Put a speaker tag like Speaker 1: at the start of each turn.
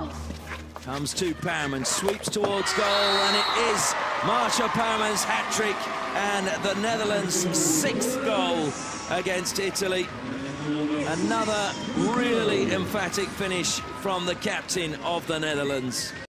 Speaker 1: Comes to Paumen, sweeps towards goal, and it is Marcia Paumen's hat-trick and the Netherlands' 6th goal against Italy. Another really emphatic finish from the captain of the Netherlands.